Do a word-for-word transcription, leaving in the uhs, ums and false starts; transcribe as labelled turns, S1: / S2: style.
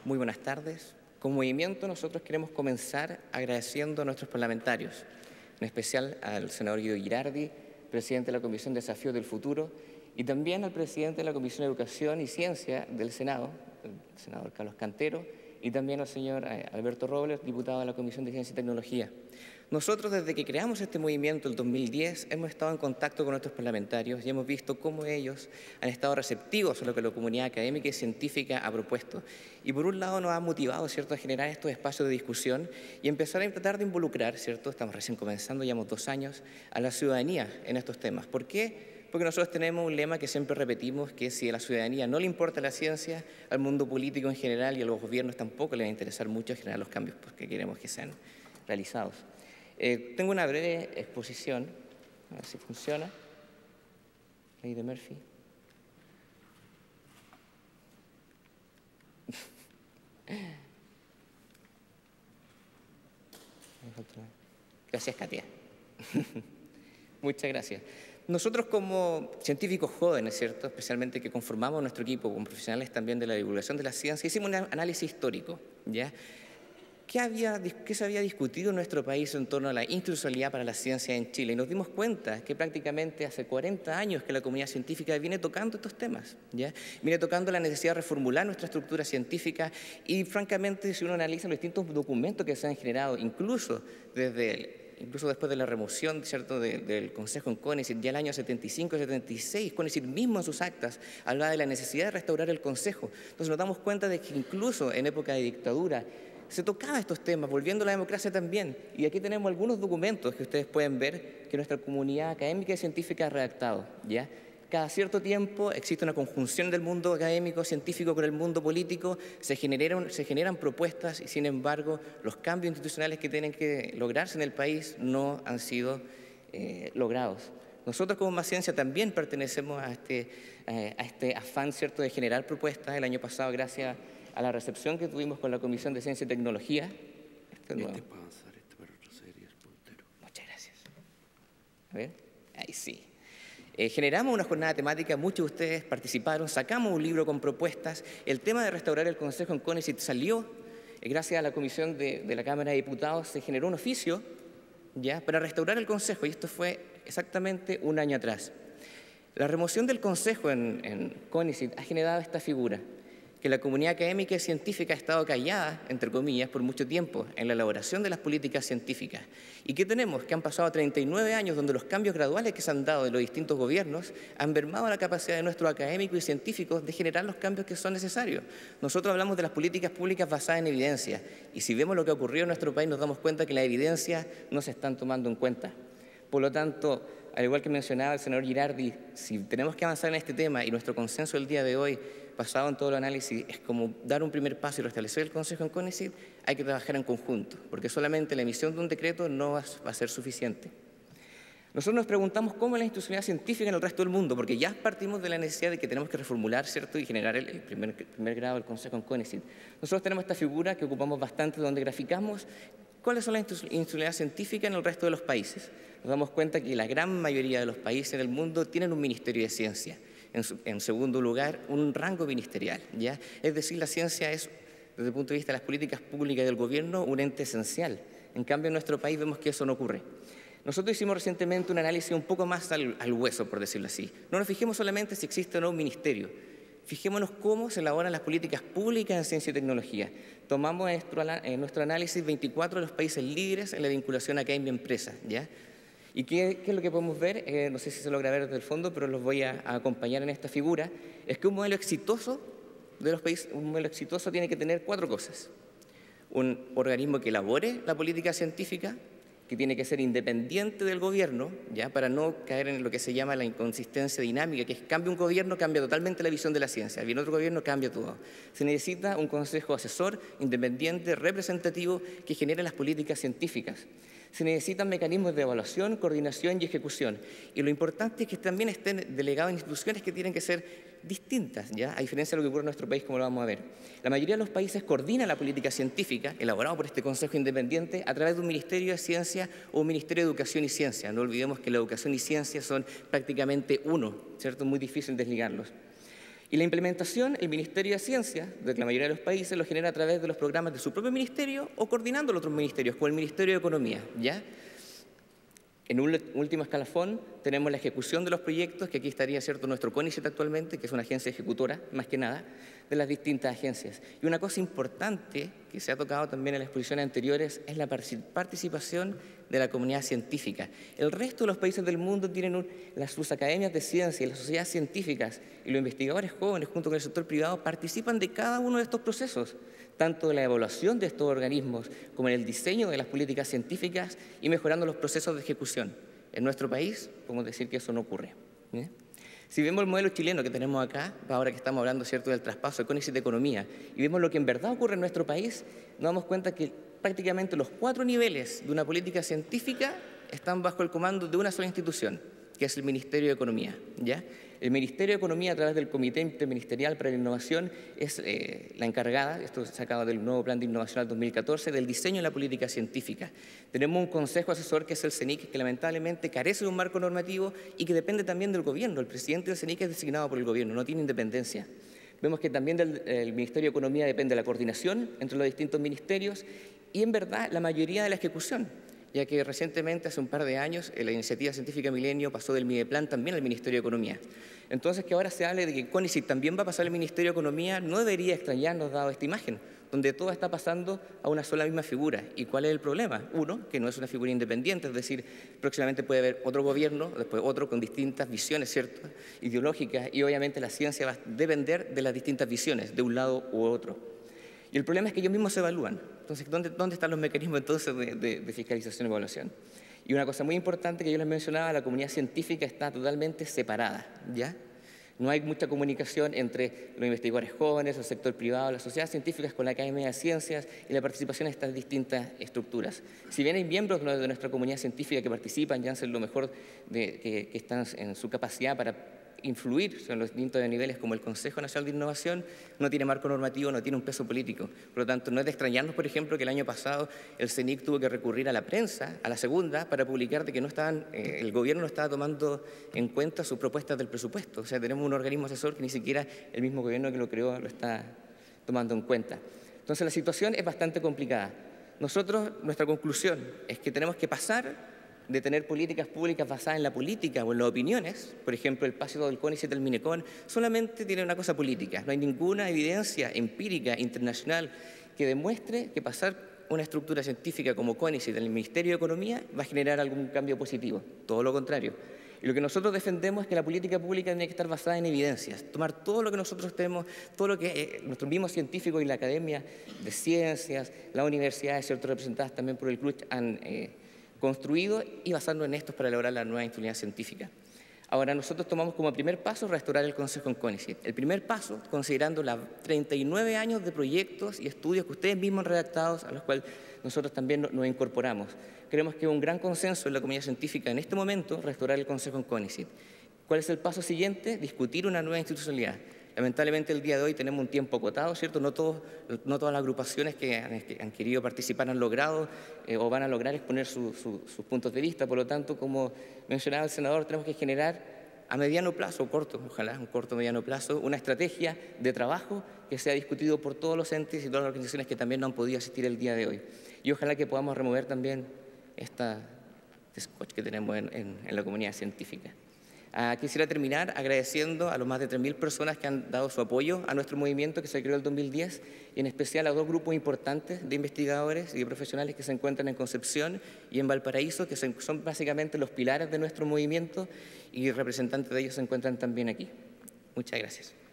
S1: Muy buenas tardes. Como movimiento nosotros queremos comenzar agradeciendo a nuestros parlamentarios, en especial al senador Guido Girardi, presidente de la Comisión de Desafíos del Futuro, y también al presidente de la Comisión de Educación y Ciencia del Senado, el senador Carlos Cantero, y también al señor Alberto Robles, diputado de la Comisión de Ciencia y Tecnología. Nosotros, desde que creamos este movimiento el dos mil diez, hemos estado en contacto con nuestros parlamentarios y hemos visto cómo ellos han estado receptivos a lo que la comunidad académica y científica ha propuesto. Y por un lado nos ha motivado, ¿cierto?, a generar estos espacios de discusión y empezar a tratar de involucrar, ¿cierto?, estamos recién comenzando, llevamos dos años, a la ciudadanía en estos temas. ¿Por qué? Porque nosotros tenemos un lema que siempre repetimos, que si a la ciudadanía no le importa la ciencia, al mundo político en general y a los gobiernos tampoco les va a interesar mucho generar los cambios que queremos que sean realizados. Eh, tengo una breve exposición, a ver si funciona. Ley de Murphy. Gracias, Katia. Muchas gracias. Nosotros como científicos jóvenes, ¿cierto?, especialmente que conformamos nuestro equipo con profesionales también de la divulgación de la ciencia, hicimos un análisis histórico, ¿ya? ¿Qué, había, ¿Qué se había discutido en nuestro país en torno a la institucionalidad para la ciencia en Chile? Y nos dimos cuenta que prácticamente hace cuarenta años que la comunidad científica viene tocando estos temas, ¿ya? Viene tocando la necesidad de reformular nuestra estructura científica y, francamente, si uno analiza los distintos documentos que se han generado, incluso desde el incluso después de la remoción, ¿cierto?, de, del Consejo en CONICET, ya el año setenta y cinco setenta y seis, CONICET mismo en sus actas hablaba de la necesidad de restaurar el Consejo. Entonces nos damos cuenta de que incluso en época de dictadura se tocaba estos temas, volviendo a la democracia también. Y aquí tenemos algunos documentos que ustedes pueden ver que nuestra comunidad académica y científica ha redactado, ¿ya? Cada cierto tiempo existe una conjunción del mundo académico, científico con el mundo político, se generan, se generan propuestas y, sin embargo, los cambios institucionales que tienen que lograrse en el país no han sido eh, logrados. Nosotros como Más Ciencia también pertenecemos a este, eh, a este afán, ¿cierto?, de generar propuestas. El año pasado, gracias a la recepción que tuvimos con la Comisión de Ciencia y Tecnología. Este
S2: este para avanzar, este para retroceder y el puntero.
S1: Muchas gracias. A ver, ahí sí. Eh, generamos una jornada temática, muchos de ustedes participaron, sacamos un libro con propuestas. El tema de restaurar el Consejo en CONICET salió, eh, gracias a la Comisión de, de la Cámara de Diputados, se generó un oficio, ¿ya?, para restaurar el Consejo, y esto fue exactamente un año atrás. La remoción del Consejo en, en CONICET ha generado esta figura, que la comunidad académica y científica ha estado callada, entre comillas, por mucho tiempo en la elaboración de las políticas científicas. ¿Y qué tenemos? Que han pasado treinta y nueve años donde los cambios graduales que se han dado de los distintos gobiernos han mermado la capacidad de nuestros académicos y científicos de generar los cambios que son necesarios. Nosotros hablamos de las políticas públicas basadas en evidencia, y si vemos lo que ha ocurrido en nuestro país nos damos cuenta que las evidencias no se están tomando en cuenta. Por lo tanto, al igual que mencionaba el senador Girardi, si tenemos que avanzar en este tema y nuestro consenso del día de hoy, basado en todo el análisis, es como dar un primer paso y restablecer el Consejo en CONICET, hay que trabajar en conjunto, porque solamente la emisión de un decreto no va a ser suficiente. Nosotros nos preguntamos cómo es la institucionalidad científica en el resto del mundo, porque ya partimos de la necesidad de que tenemos que reformular, ¿cierto?, y generar el, el, primer, el primer grado del Consejo en CONICET. Nosotros tenemos esta figura que ocupamos bastante, donde graficamos cuáles son las institucionalidades científicas en el resto de los países. Nos damos cuenta que la gran mayoría de los países del mundo tienen un Ministerio de Ciencia. En, su, en segundo lugar, un rango ministerial, ¿ya? Es decir, la ciencia es, desde el punto de vista de las políticas públicas y del gobierno, un ente esencial. En cambio, en nuestro país vemos que eso no ocurre. Nosotros hicimos recientemente un análisis un poco más al, al hueso, por decirlo así. No nos fijemos solamente si existe o no un ministerio. Fijémonos cómo se elaboran las políticas públicas en ciencia y tecnología. Tomamos en nuestro, en nuestro análisis veinticuatro de los países líderes en la vinculación academia-empresa, ¿ya? ¿Y qué, qué es lo que podemos ver? Eh, no sé si se logra ver desde el fondo, pero los voy a, a acompañar en esta figura. Es que un modelo exitoso de los países, un modelo exitoso tiene que tener cuatro cosas. Un organismo que elabore la política científica, que tiene que ser independiente del gobierno, ¿ya?, para no caer en lo que se llama la inconsistencia dinámica, que es cambia un gobierno, cambia totalmente la visión de la ciencia, viene otro gobierno, cambia todo. Se necesita un consejo asesor independiente, representativo, que genere las políticas científicas. Se necesitan mecanismos de evaluación, coordinación y ejecución. Y lo importante es que también estén delegados en instituciones que tienen que ser distintas, ¿ya?, a diferencia de lo que ocurre en nuestro país, como lo vamos a ver. La mayoría de los países coordina la política científica, elaborada por este Consejo Independiente, a través de un Ministerio de Ciencia o un Ministerio de Educación y Ciencia. No olvidemos que la educación y ciencia son prácticamente uno, ¿cierto? Muy difícil desligarlos. Y la implementación, el Ministerio de Ciencia, de la mayoría de los países, lo genera a través de los programas de su propio ministerio o coordinando los otros ministerios, como el Ministerio de Economía, ¿ya? En un último escalafón tenemos la ejecución de los proyectos, que aquí estaría, ¿cierto?, nuestro CONICET actualmente, que es una agencia ejecutora, más que nada, de las distintas agencias. Y una cosa importante que se ha tocado también en las exposiciones anteriores es la participación de la comunidad científica. El resto de los países del mundo tienen un, las, sus academias de ciencia y las sociedades científicas, y los investigadores jóvenes junto con el sector privado participan de cada uno de estos procesos, tanto en la evaluación de estos organismos como en el diseño de las políticas científicas y mejorando los procesos de ejecución. En nuestro país, podemos decir que eso no ocurre. ¿eh? Si vemos el modelo chileno que tenemos acá, ahora que estamos hablando, ¿cierto?, del traspaso de CONICET de Economía, y vemos lo que en verdad ocurre en nuestro país, nos damos cuenta que prácticamente los cuatro niveles de una política científica están bajo el comando de una sola institución, que es el Ministerio de Economía, ¿ya? El Ministerio de Economía, a través del Comité Interministerial para la Innovación, es eh, la encargada, esto es sacado del nuevo Plan de Innovación al dos mil catorce, del diseño de la política científica. Tenemos un consejo asesor que es el CENIC, que lamentablemente carece de un marco normativo y que depende también del gobierno. El presidente del CENIC es designado por el gobierno, no tiene independencia. Vemos que también del el Ministerio de Economía depende de la coordinación entre los distintos ministerios y, en verdad, la mayoría de la ejecución, ya que recientemente, hace un par de años, la Iniciativa Científica Milenio pasó del Mideplan también al Ministerio de Economía. Entonces, que ahora se hable de que CONICET también va a pasar al Ministerio de Economía, no debería extrañarnos dado esta imagen, donde todo está pasando a una sola misma figura. ¿Y cuál es el problema? Uno, que no es una figura independiente, es decir, próximamente puede haber otro gobierno, después otro con distintas visiones, ¿cierto?, ideológicas, y obviamente la ciencia va a depender de las distintas visiones, de un lado u otro. Y el problema es que ellos mismos se evalúan. Entonces, ¿dónde, dónde están los mecanismos entonces de, de, de fiscalización y evaluación? Y una cosa muy importante que yo les mencionaba, la comunidad científica está totalmente separada, ¿ya? No hay mucha comunicación entre los investigadores jóvenes, el sector privado, las sociedades científicas con la Academia de Ciencias y la participación en estas distintas estructuras. Si bien hay miembros de nuestra comunidad científica que participan y hacen lo mejor de, que, que están en su capacidad para influir en los distintos niveles, como el Consejo Nacional de Innovación, no tiene marco normativo, no tiene un peso político. Por lo tanto, no es de extrañarnos, por ejemplo, que el año pasado el CENIC tuvo que recurrir a la prensa, a la segunda, para publicar de que no estaban, eh, el gobierno no estaba tomando en cuenta sus propuestas del presupuesto. O sea, tenemos un organismo asesor que ni siquiera el mismo gobierno que lo creó lo está tomando en cuenta. Entonces, la situación es bastante complicada. Nosotros, nuestra conclusión es que tenemos que pasar de tener políticas públicas basadas en la política o en las opiniones. Por ejemplo, el paso del CONICET del Minecon solamente tiene una cosa política. No hay ninguna evidencia empírica internacional que demuestre que pasar una estructura científica como CONICET del Ministerio de Economía va a generar algún cambio positivo. Todo lo contrario. Y lo que nosotros defendemos es que la política pública tiene que estar basada en evidencias, tomar todo lo que nosotros tenemos, todo lo que eh, nuestros mismos científicos y la Academia de Ciencias, las universidades, ¿cierto?, representadas también por el C R U C H, han eh, construido, y basarnos en estos para elaborar la nueva inmunidad científica. Ahora, nosotros tomamos como primer paso restaurar el Consejo en CONICET. El primer paso, considerando los treinta y nueve años de proyectos y estudios que ustedes mismos han redactado, a los cuales nosotros también nos incorporamos. Creemos que es un gran consenso en la comunidad científica en este momento restaurar el Consejo en CONICET. ¿Cuál es el paso siguiente? Discutir una nueva institucionalidad. Lamentablemente, el día de hoy tenemos un tiempo acotado, ¿cierto? No, todos, no todas las agrupaciones que han, que han querido participar han logrado eh, o van a lograr exponer su, su, sus puntos de vista. Por lo tanto, como mencionaba el senador, tenemos que generar a mediano plazo, o corto, ojalá, un corto mediano plazo, una estrategia de trabajo que sea discutido por todos los entes y todas las organizaciones que también no han podido asistir el día de hoy. Y ojalá que podamos remover también esta scotch que tenemos en, en, en la comunidad científica. Ah, quisiera terminar agradeciendo a los más de tres mil personas que han dado su apoyo a nuestro movimiento que se creó en el dos mil diez, y en especial a dos grupos importantes de investigadores y de profesionales que se encuentran en Concepción y en Valparaíso, que son básicamente los pilares de nuestro movimiento, y representantes de ellos se encuentran también aquí. Muchas gracias.